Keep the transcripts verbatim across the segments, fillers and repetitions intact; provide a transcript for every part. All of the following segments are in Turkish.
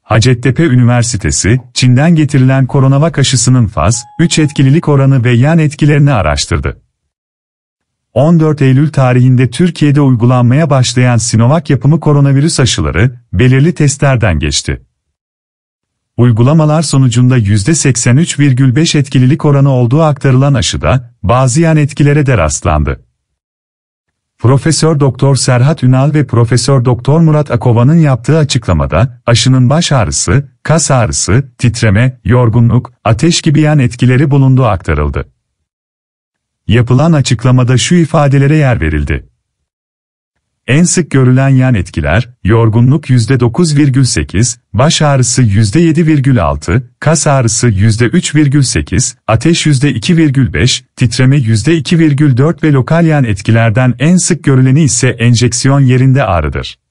Hacettepe Üniversitesi, Çin'den getirilen Coronavac aşısının faz üç etkililik oranı ve yan etkilerini araştırdı. on dört Eylül tarihinde Türkiye'de uygulanmaya başlayan Sinovac yapımı koronavirüs aşıları, belirli testlerden geçti. Uygulamalar sonucunda yüzde seksen üç virgül beş etkililik oranı olduğu aktarılan aşıda, bazı yan etkilere de rastlandı. Profesör Doktor Serhat Ünal ve Profesör Doktor Murat Akova'nın yaptığı açıklamada, aşının baş ağrısı, kas ağrısı, titreme, yorgunluk, ateş gibi yan etkileri bulunduğu aktarıldı. Yapılan açıklamada şu ifadelere yer verildi. En sık görülen yan etkiler, yorgunluk yüzde dokuz virgül sekiz, baş ağrısı yüzde yedi virgül altı, kas ağrısı yüzde üç virgül sekiz, ateş yüzde iki virgül beş, titreme yüzde iki virgül dört ve lokal yan etkilerden en sık görüleni ise enjeksiyon yerinde ağrıdır.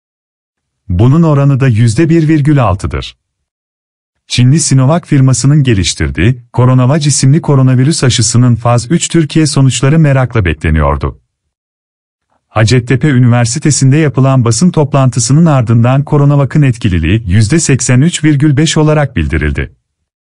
Bunun oranı da yüzde bir virgül altı'dır. Çinli Sinovac firmasının geliştirdiği, Coronavac isimli koronavirüs aşısının faz üç Türkiye sonuçları merakla bekleniyordu. Hacettepe Üniversitesi'nde yapılan basın toplantısının ardından Coronavac'ın etkililiği yüzde seksen üç virgül beş olarak bildirildi.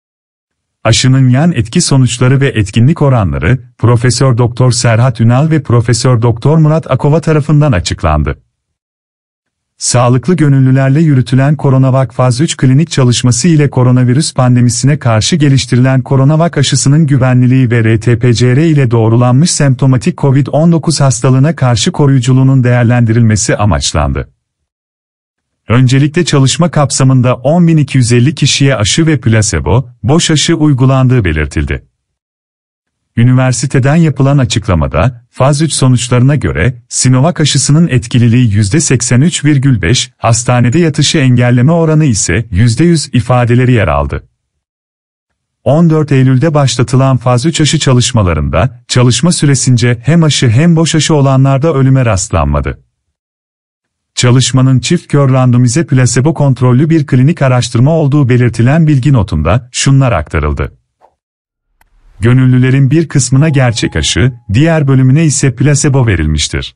Aşının yan etki sonuçları ve etkinlik oranları, Profesör Doktor Serhat Ünal ve Profesör Doktor Murat Akova tarafından açıklandı. Sağlıklı gönüllülerle yürütülen Coronavac faz üç klinik çalışması ile koronavirüs pandemisine karşı geliştirilen Coronavac aşısının güvenliliği ve R T P C R ile doğrulanmış semptomatik kovid on dokuz hastalığına karşı koruyuculuğunun değerlendirilmesi amaçlandı. Öncelikle çalışma kapsamında on bin iki yüz elli kişiye aşı ve plasebo, boş aşı uygulandığı belirtildi. Üniversiteden yapılan açıklamada, faz üç sonuçlarına göre, Sinovac aşısının etkililiği yüzde seksen üç virgül beş, hastanede yatışı engelleme oranı ise yüzde yüz ifadeleri yer aldı. on dört Eylül'de başlatılan faz üç aşı çalışmalarında, çalışma süresince hem aşı hem boş aşı olanlarda ölüme rastlanmadı. Çalışmanın çift kör randomize plasebo kontrollü bir klinik araştırma olduğu belirtilen bilgi notunda, şunlar aktarıldı. Gönüllülerin bir kısmına gerçek aşı, diğer bölümüne ise plasebo verilmiştir.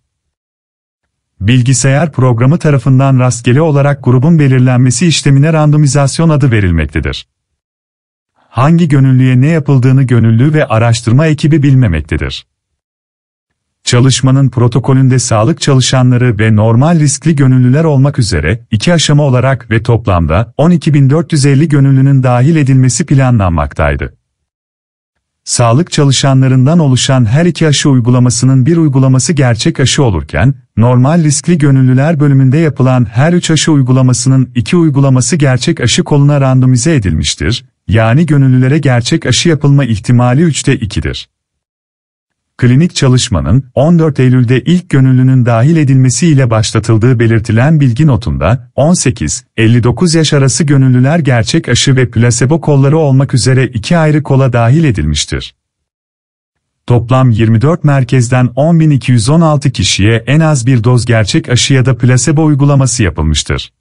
Bilgisayar programı tarafından rastgele olarak grubun belirlenmesi işlemine randomizasyon adı verilmektedir. Hangi gönüllüye ne yapıldığını gönüllü ve araştırma ekibi bilmemektedir. Çalışmanın protokolünde sağlık çalışanları ve normal riskli gönüllüler olmak üzere iki aşama olarak ve toplamda on iki bin dört yüz elli gönüllünün dahil edilmesi planlanmaktaydı. Sağlık çalışanlarından oluşan her iki aşı uygulamasının bir uygulaması gerçek aşı olurken, normal riskli gönüllüler bölümünde yapılan her üç aşı uygulamasının iki uygulaması gerçek aşı koluna randomize edilmiştir, yani gönüllülere gerçek aşı yapılma ihtimali üçte iki'dir. Klinik çalışmanın on dört Eylül'de ilk gönüllünün dahil edilmesi ile başlatıldığı belirtilen bilgi notunda, on sekiz elli dokuz yaş arası gönüllüler gerçek aşı ve plasebo kolları olmak üzere iki ayrı kola dahil edilmiştir. Toplam yirmi dört merkezden on bin iki yüz on altı kişiye en az bir doz gerçek aşı ya da plasebo uygulaması yapılmıştır.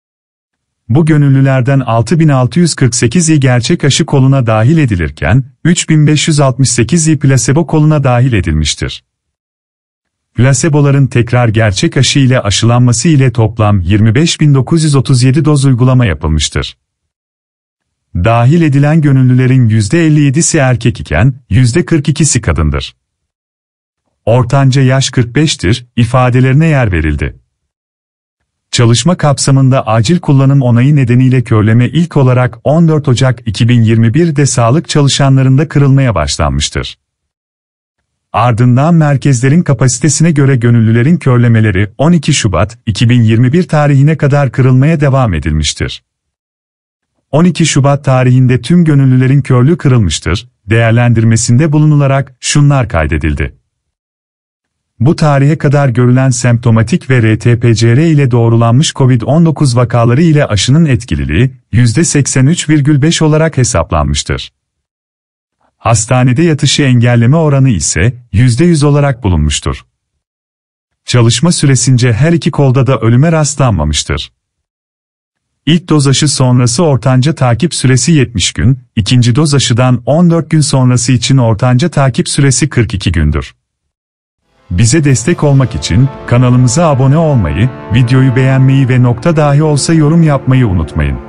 Bu gönüllülerden altı bin altı yüz kırk sekizi gerçek aşı koluna dahil edilirken, üç bin beş yüz altmış sekizi plasebo koluna dahil edilmiştir. Plaseboların tekrar gerçek aşı ile aşılanması ile toplam yirmi beş bin dokuz yüz otuz yedi doz uygulama yapılmıştır. Dahil edilen gönüllülerin yüzde elli yedi'si erkek iken, yüzde kırk iki'si kadındır. Ortanca yaş kırk beş'tir, ifadelerine yer verildi. Çalışma kapsamında acil kullanım onayı nedeniyle körleme ilk olarak on dört Ocak iki bin yirmi bir'de sağlık çalışanlarında kırılmaya başlanmıştır. Ardından merkezlerin kapasitesine göre gönüllülerin körlemeleri on iki Şubat iki bin yirmi bir tarihine kadar kırılmaya devam edilmiştir. on iki Şubat tarihinde tüm gönüllülerin körlüğü kırılmıştır, değerlendirmesinde bulunularak şunlar kaydedildi. Bu tarihe kadar görülen semptomatik ve R T P C R ile doğrulanmış kovid on dokuz vakaları ile aşının etkililiği yüzde seksen üç virgül beş olarak hesaplanmıştır. Hastanede yatışı engelleme oranı ise yüzde yüz olarak bulunmuştur. Çalışma süresince her iki kolda da ölüme rastlanmamıştır. İlk doz aşı sonrası ortanca takip süresi yetmiş gün, ikinci doz aşıdan on dört gün sonrası için ortanca takip süresi kırk iki gündür. Bize destek olmak için kanalımıza abone olmayı, videoyu beğenmeyi ve nokta dahi olsa yorum yapmayı unutmayın.